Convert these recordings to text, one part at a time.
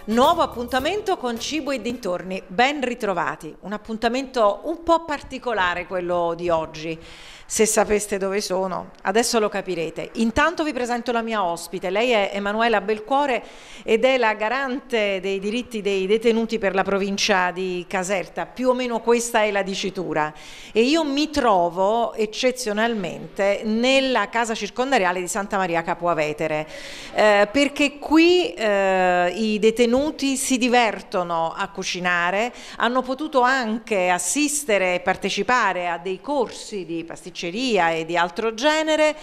Nuovo appuntamento con Cibo e dintorni, ben ritrovati. Un appuntamento un po' particolare quello di oggi. Se sapeste dove sono, adesso lo capirete. Intanto vi presento la mia ospite. Lei è Emanuela Belcuore ed è la garante dei diritti dei detenuti per la provincia di Caserta. Più o meno questa è la dicitura. E io mi trovo eccezionalmente nella casa circondariale di Santa Maria Capua Vetere, perché qui i detenuti si divertono a cucinare, hanno potuto anche assistere e partecipare a dei corsi di pasticceria e di altro genere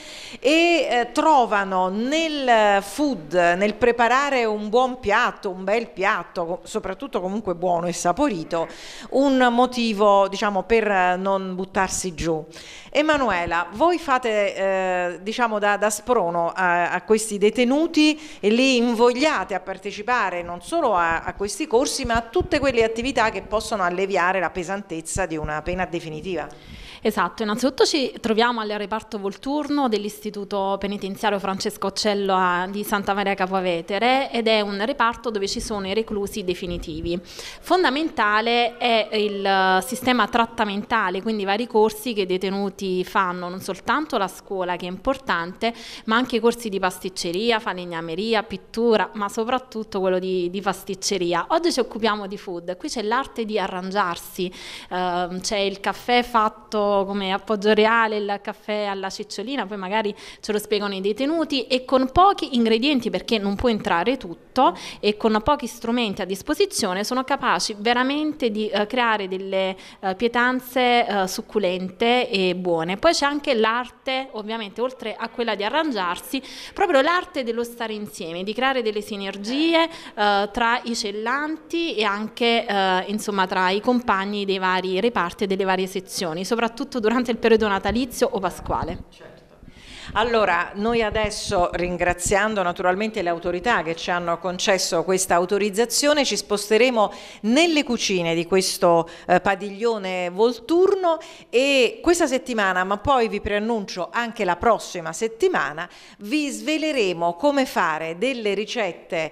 e trovano nel food, nel preparare un buon piatto, un bel piatto, soprattutto comunque buono e saporito, un motivo, diciamo, per non buttarsi giù. Emanuela, voi fate diciamo da sprono a questi detenuti e li invogliate a partecipare non solo a questi corsi, ma a tutte quelle attività che possono alleviare la pesantezza di una pena definitiva. Esatto, innanzitutto ci troviamo al reparto Volturno dell'Istituto Penitenziario Francesco Occello di Santa Maria Capua Vetere ed è un reparto dove ci sono i reclusi definitivi. Fondamentale è il sistema trattamentale, quindi i vari corsi che i detenuti fanno, non soltanto la scuola che è importante, ma anche i corsi di pasticceria, falegnameria, pittura, ma soprattutto quello di pasticceria. Oggi ci occupiamo di food, qui c'è l'arte di arrangiarsi, c'è il caffè fatto come appoggio reale, il caffè alla cicciolina, poi magari ce lo spiegano i detenuti, e con pochi ingredienti, perché non può entrare tutto, e con pochi strumenti a disposizione sono capaci veramente di creare delle pietanze succulente e buone. Poi c'è anche l'arte, ovviamente, oltre a quella di arrangiarsi, proprio l'arte dello stare insieme, di creare delle sinergie tra i cellanti e anche insomma tra i compagni dei vari reparti e delle varie sezioni, soprattutto durante il periodo natalizio o pasquale. Certo. Allora, noi adesso, ringraziando naturalmente le autorità che ci hanno concesso questa autorizzazione, ci sposteremo nelle cucine di questo padiglione Volturno e questa settimana, ma poi vi preannuncio anche la prossima settimana, vi sveleremo come fare delle ricette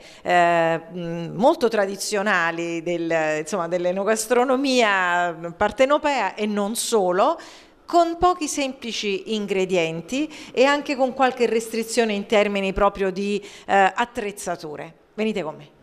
molto tradizionali dell'enogastronomia partenopea e non solo, con pochi semplici ingredienti e anche con qualche restrizione in termini proprio di attrezzature. Venite con me.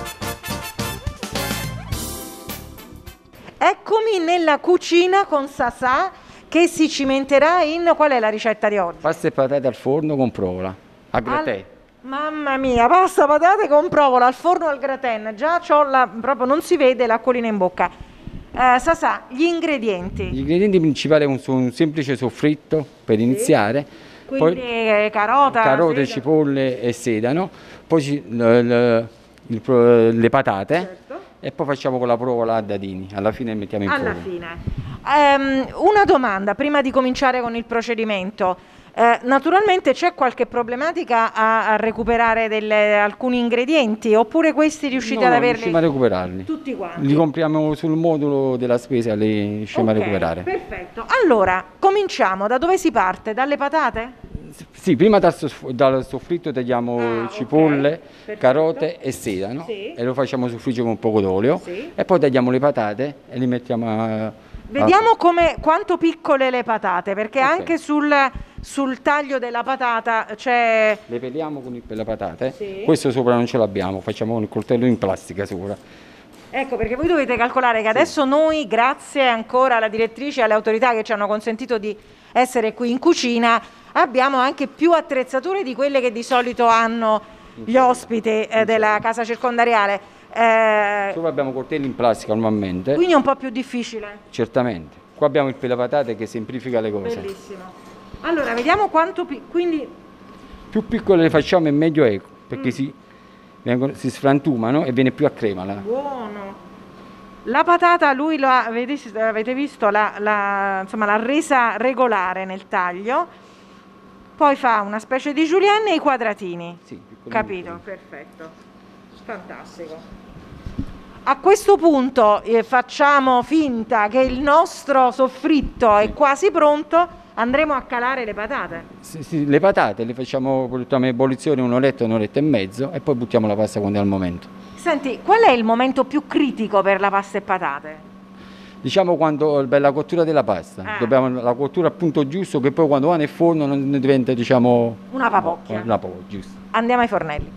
Eccomi nella cucina con Sasà che si cimenterà in... Qual è la ricetta di oggi? Pasta e patate al forno con provola, a gratin. Mamma mia, pasta, patate con provola al forno al gratin. Già proprio non si vede l'acquolina in bocca. Sasà, gli ingredienti. Gli ingredienti principali sono un semplice soffritto per iniziare, quindi poi carote, cipolle e sedano, poi le patate, certo. E poi facciamo con la provola a dadini, alla fine mettiamo in forno. Alla fine. Una domanda prima di cominciare con il procedimento. Naturalmente c'è qualche problematica a recuperare alcuni ingredienti, oppure questi riuscite ad averli? Riusciamo a recuperarli. Tutti quanti? Li compriamo sul modulo della spesa, li riusciamo a recuperare. Perfetto. Allora, cominciamo. Da dove si parte? Dalle patate? Sì, prima dal soffritto tagliamo cipolle, carote e sedano, sì. E lo facciamo soffriggere con un poco d'olio, sì. E poi tagliamo le patate e li mettiamo Vediamo quanto piccole le patate, perché anche sul taglio della patata c'è... Le peliamo per le patate, sì. Questo sopra non ce l'abbiamo, facciamo con il coltello in plastica sopra. Ecco, perché voi dovete calcolare che adesso noi, grazie ancora alla direttrice e alle autorità che ci hanno consentito di essere qui in cucina, abbiamo anche più attrezzature di quelle che di solito hanno gli ospiti della casa circondariale. Sopra abbiamo coltelli in plastica normalmente. Quindi è un po' più difficile. Certamente. Qua abbiamo il pelapatate che semplifica le cose. Bellissimo. Allora, vediamo quanto quindi più piccole le facciamo e meglio è, perché si sfrantumano e viene più a crema. Buono. La patata avete visto la resa regolare nel taglio, poi fa una specie di julienne e i quadratini. Sì, capito, perfetto, fantastico. A questo punto facciamo finta che il nostro soffritto è quasi pronto, andremo a calare le patate. Sì, le patate le facciamo in ebollizione un'oretta e mezzo e poi buttiamo la pasta quando è al momento. Senti, qual è il momento più critico per la pasta e patate? Diciamo quando per la cottura della pasta, dobbiamo la cottura al punto giusto che poi quando va nel forno non diventa diciamo una papocchia. Giusto. Andiamo ai fornelli.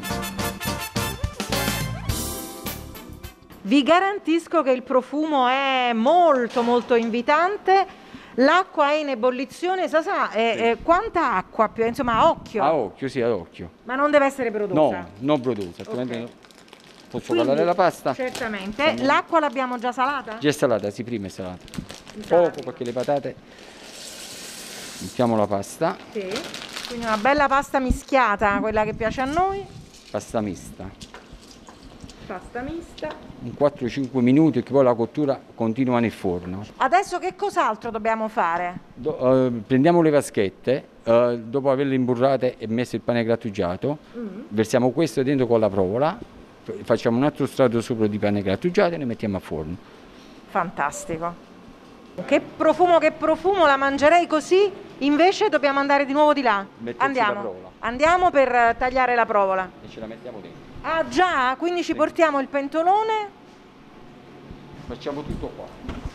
Vi garantisco che il profumo è molto molto invitante, l'acqua è in ebollizione, Sì. Quanta acqua più? Insomma a occhio? A occhio, sì, ad occhio. Ma non deve essere prodotta? No, non produce, altrimenti Ok. posso Quindi, calare la pasta. Certamente. L'acqua l'abbiamo già salata? Già è salata, sì, prima è salata. Poco perché le patate, mettiamo la pasta, Sì. Quindi una bella pasta mischiata, quella che piace a noi. pasta mista. Pasta mista. In 4-5 minuti che poi la cottura continua nel forno. Adesso che cos'altro dobbiamo fare? Prendiamo le vaschette, dopo averle imburrate e messo il pane grattugiato, versiamo questo dentro con la provola, facciamo un altro strato sopra di pane grattugiato e le mettiamo a forno. Fantastico. Che profumo, la mangerei così, invece dobbiamo andare di nuovo di là. Metterci la provola. Andiamo per tagliare la provola. E ce la mettiamo dentro. Ah già, quindi ci portiamo il pentolone. Facciamo tutto qua.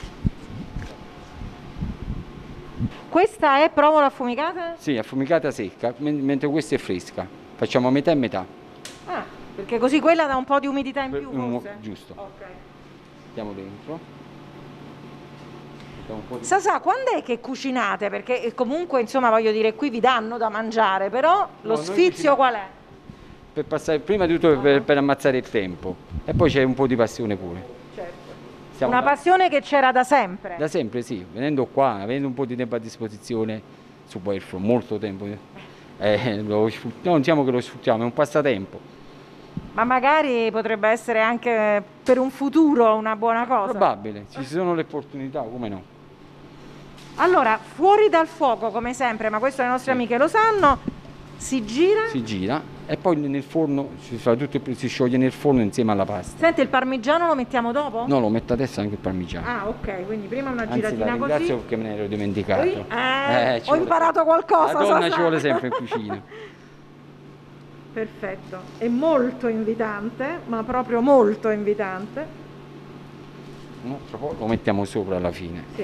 Questa è provola affumicata? Sì, affumicata secca, mentre questa è fresca. Facciamo metà e metà. Ah, perché così quella dà un po' di umidità in più forse? Giusto. Ok. Mettiamo dentro. Mettiamo un po' di... Sasà, quando è che cucinate? Perché comunque, insomma, voglio dire, qui vi danno da mangiare, però lo noi sfizio cuciniamo. qual è? Per passare prima di tutto per ammazzare il tempo e poi c'è un po' di passione pure. Certo. Una passione che c'era da sempre. Da sempre sì, venendo qua, avendo un po' di tempo a disposizione su Wildflow, molto tempo, non diciamo che lo sfruttiamo, è un passatempo. Ma magari potrebbe essere anche per un futuro una buona cosa. Probabile, ci sono le opportunità, come no? Allora, fuori dal fuoco come sempre, ma questo le nostre amiche lo sanno, si gira. Si gira e poi nel forno, si scioglie nel forno insieme alla pasta. Senti, il parmigiano lo mettiamo dopo? No, lo metto adesso anche il parmigiano. Ah, ok, quindi prima una Anzi, giratina la ringrazio così. perché me ne ero dimenticato. Ho imparato qualcosa. La donna Sasà. ci vuole sempre in cucina. Perfetto, è molto invitante, ma proprio molto invitante. Un altro po' lo mettiamo sopra alla fine. Sì.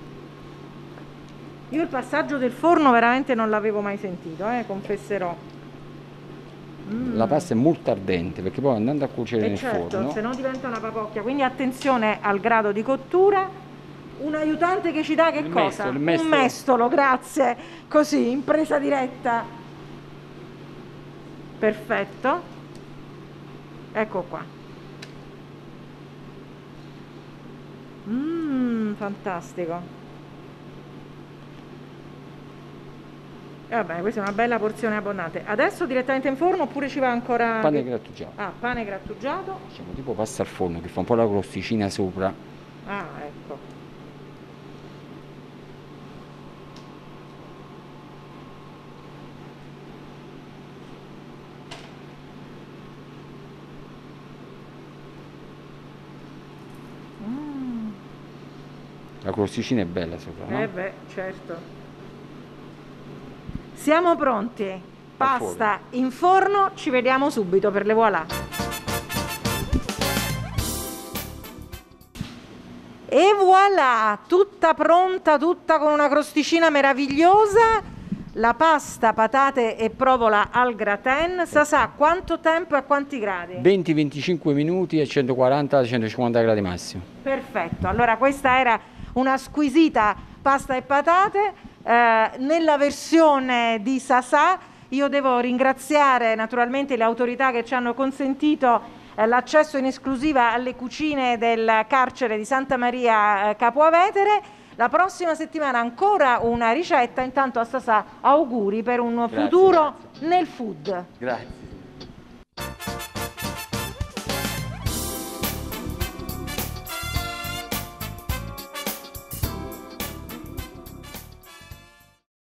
Io il passaggio del forno veramente non l'avevo mai sentito, confesserò. La pasta è molto ardente perché poi andando a cuocere nel certo, forno, se no diventa una papocchia, quindi attenzione al grado di cottura. Un aiutante che ci dà che cosa? Il mestolo. Un mestolo, grazie. Così, in presa diretta. Perfetto. Ecco qua. Fantastico. E vabbè, questa è una bella porzione abbondante. Adesso direttamente in forno oppure ci va ancora... pane grattugiato. Ah, pane grattugiato. Facciamo tipo pasta al forno che fa un po' la crosticina sopra. Ah, ecco. La crosticina è bella sopra, no? Beh, certo. Siamo pronti. Pasta in forno, ci vediamo subito per le voilà. E voilà, tutta pronta, tutta con una crosticina meravigliosa. La pasta, patate e provola al gratin. Sasà, quanto tempo e a quanti gradi? 20-25 minuti a 140-150 gradi massimo. Perfetto, allora questa era una squisita pasta e patate. Nella versione di Sasà io devo ringraziare naturalmente le autorità che ci hanno consentito l'accesso in esclusiva alle cucine del carcere di Santa Maria Capua Vetere. La prossima settimana ancora una ricetta, intanto a Sasà auguri per un futuro nel food. Grazie.